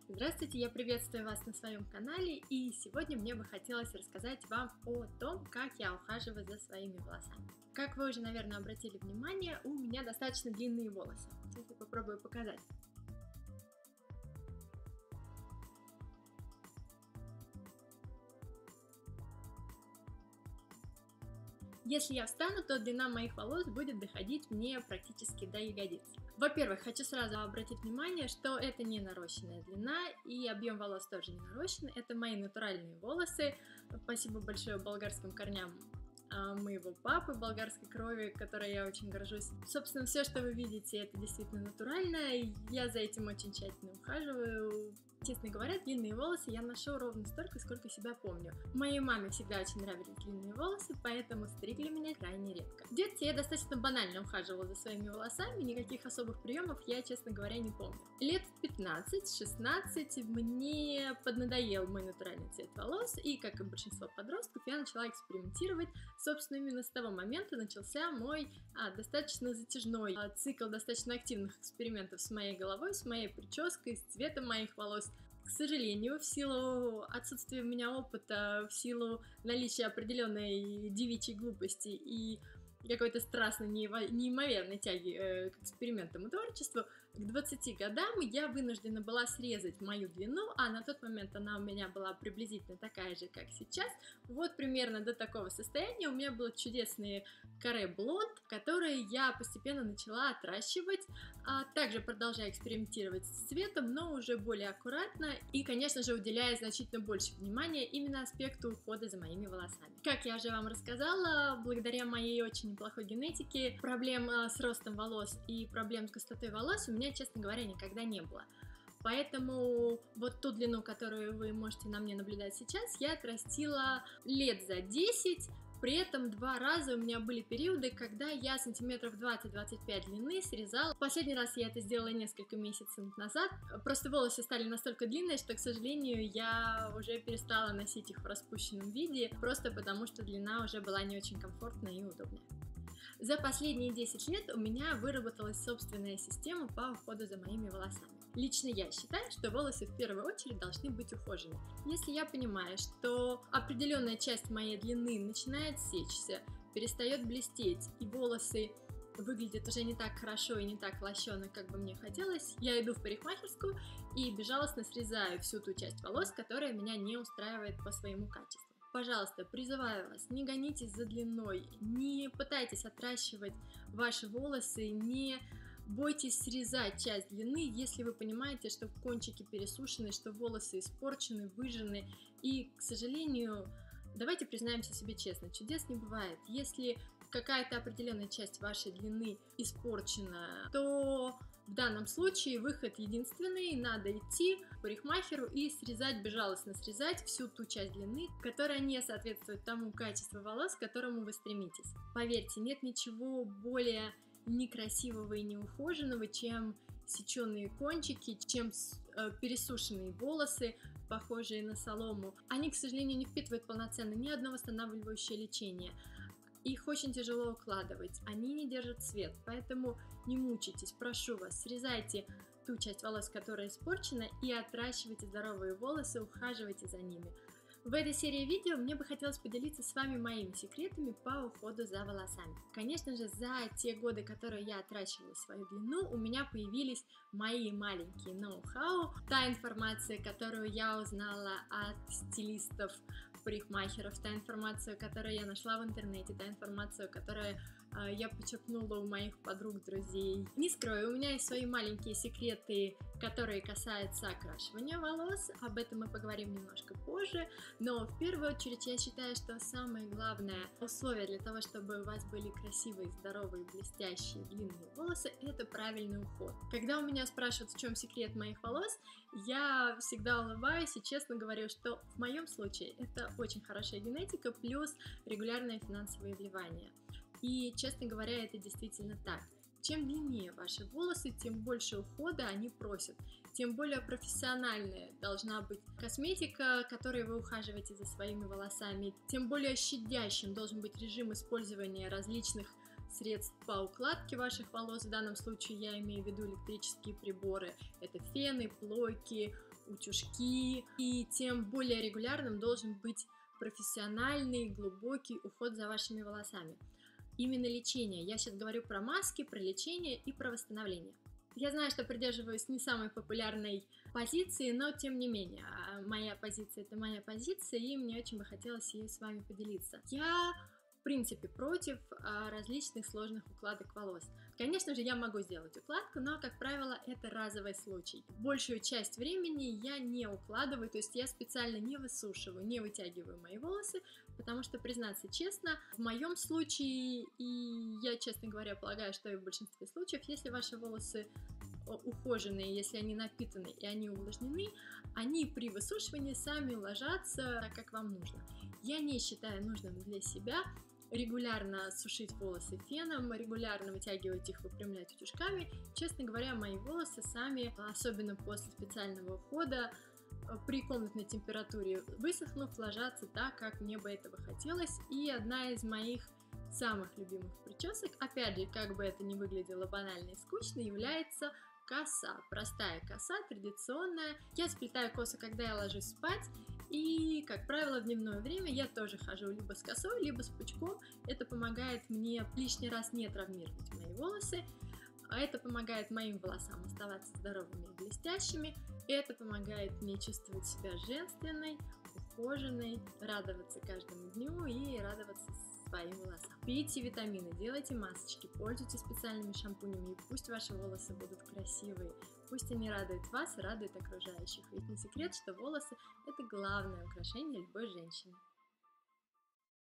Здравствуйте, я приветствую вас на своем канале, и сегодня мне бы хотелось рассказать вам о том, как я ухаживаю за своими волосами. Как вы уже, наверное, обратили внимание, у меня достаточно длинные волосы. Сейчас я попробую показать. Если я встану, то длина моих волос будет доходить мне практически до ягодиц. Во-первых, хочу сразу обратить внимание, что это не нарощенная длина, и объем волос тоже не нарощенный. Это мои натуральные волосы. Спасибо большое болгарским корням моего папы, болгарской крови, которой я очень горжусь. Собственно, все, что вы видите, это действительно натуральное. Я за этим очень тщательно ухаживаю. Честно говоря, длинные волосы я ношу ровно столько, сколько себя помню. Моей маме всегда очень нравились длинные волосы, поэтому стригли меня крайне редко. В детстве я достаточно банально ухаживала за своими волосами, никаких особых приемов я, честно говоря, не помню. Лет в 15-16 мне поднадоел мой натуральный цвет волос, и, как и большинство подростков, я начала экспериментировать. Собственно, именно с того момента начался мой достаточно затяжной цикл достаточно активных экспериментов с моей головой, с моей прической, с цветом моих волос. К сожалению, в силу отсутствия у меня опыта, в силу наличия определенной девичьей глупости и какой-то страстной, неимоверной тяги к экспериментам и творчеству, к 20 годам я вынуждена была срезать мою длину, а на тот момент она у меня была приблизительно такая же, как сейчас. Вот примерно до такого состояния у меня был чудесный каре блонд, который я постепенно начала отращивать, а также продолжая экспериментировать с цветом, но уже более аккуратно и, конечно же, уделяя значительно больше внимания именно аспекту ухода за моими волосами. Как я уже вам рассказала, благодаря моей очень неплохой генетике, проблем с ростом волос и проблем с густотой волос у меня, честно говоря, никогда не было. Поэтому вот ту длину, которую вы можете на мне наблюдать сейчас, я отрастила лет за 10. При этом 2 раза у меня были периоды, когда я сантиметров 20-25 длины срезала. Последний раз я это сделала несколько месяцев назад. Просто волосы стали настолько длинные, что, к сожалению, я уже перестала носить их в распущенном виде, просто потому что длина уже была не очень комфортная и удобная. За последние 10 лет у меня выработалась собственная система по уходу за моими волосами. Лично я считаю, что волосы в первую очередь должны быть ухожены. Если я понимаю, что определенная часть моей длины начинает сечься, перестает блестеть, и волосы выглядят уже не так хорошо и не так лощено, как бы мне хотелось, я иду в парикмахерскую и безжалостно срезаю всю ту часть волос, которая меня не устраивает по своему качеству. Пожалуйста, призываю вас, не гонитесь за длиной, не пытайтесь отращивать ваши волосы, не бойтесь срезать часть длины, если вы понимаете, что кончики пересушены, что волосы испорчены, выжжены. И, к сожалению, давайте признаемся себе честно, чудес не бывает. Если какая-то определенная часть вашей длины испорчена, то в данном случае выход единственный, надо идти к парикмахеру и срезать, безжалостно срезать всю ту часть длины, которая не соответствует тому качеству волос, к которому вы стремитесь. Поверьте, нет ничего более некрасивого и неухоженного, чем сеченые кончики, чем пересушенные волосы, похожие на солому. Они, к сожалению, не впитывают полноценно ни одно восстанавливающее лечение. Их очень тяжело укладывать, они не держат цвет, поэтому не мучайтесь, прошу вас, срезайте ту часть волос, которая испорчена, и отращивайте здоровые волосы, ухаживайте за ними. В этой серии видео мне бы хотелось поделиться с вами моими секретами по уходу за волосами. Конечно же, за те годы, которые я отращивала свою длину, у меня появились мои маленькие ноу-хау, та информация, которую я узнала от стилистов, парикмахеров, та информация, которую я нашла в интернете, та информация, которую я почерпнула у моих подруг, друзей. Не скрою, у меня есть свои маленькие секреты, которые касаются окрашивания волос, об этом мы поговорим немножко позже, но в первую очередь я считаю, что самое главное условие для того, чтобы у вас были красивые, здоровые, блестящие, длинные волосы, это правильный уход. Когда у меня спрашивают, в чем секрет моих волос, я всегда улыбаюсь и честно говорю, что в моем случае это очень хорошая генетика плюс регулярное финансовое вливание. И, честно говоря, это действительно так. Чем длиннее ваши волосы, тем больше ухода они просят, тем более профессиональная должна быть косметика, которой вы ухаживаете за своими волосами, тем более щадящим должен быть режим использования различных средств по укладке ваших волос. В данном случае я имею в виду электрические приборы. Это фены, плойки, утюжки, и тем более регулярным должен быть профессиональный, глубокий уход за вашими волосами. Именно лечение. Я сейчас говорю про маски, про лечение и про восстановление. Я знаю, что придерживаюсь не самой популярной позиции, но тем не менее, моя позиция — это моя позиция, и мне очень бы хотелось ею с вами поделиться. Я, в принципе, против различных сложных укладок волос. Конечно же, я могу сделать укладку, но, как правило, это разовый случай. Большую часть времени я не укладываю, то есть я специально не высушиваю, не вытягиваю мои волосы, потому что, признаться честно, в моем случае, и я, честно говоря, полагаю, что и в большинстве случаев, если ваши волосы ухоженные, если они напитаны и они увлажнены, они при высушивании сами ложатся так, как вам нужно. Я не считаю нужным для себя регулярно сушить волосы феном, регулярно вытягивать их, выпрямлять утюжками. Честно говоря, мои волосы сами, особенно после специального ухода, при комнатной температуре высохнув, ложатся так, как мне бы этого хотелось. И одна из моих самых любимых причесок, опять же, как бы это ни выглядело банально и скучно, является коса. Простая коса, традиционная. Я сплетаю косу, когда я ложусь спать. И, как правило, в дневное время я тоже хожу либо с косой, либо с пучком. Это помогает мне лишний раз не травмировать мои волосы. Это помогает моим волосам оставаться здоровыми и блестящими. Это помогает мне чувствовать себя женственной, ухоженной, радоваться каждому дню и радоваться своим волосам. Пейте витамины, делайте масочки, пользуйтесь специальными шампунями, и пусть ваши волосы будут красивые. Пусть они радуют вас и радуют окружающих. Ведь не секрет, что волосы — это главное украшение любой женщины.